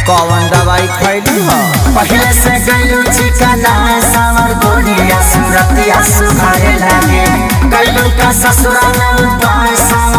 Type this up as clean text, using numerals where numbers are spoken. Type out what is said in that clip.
कौन दवाई खैली हो? पहले से गलू चिकना सावर गोरिया सूरतिया सुखाए लगे गलू का ससुराल उपाय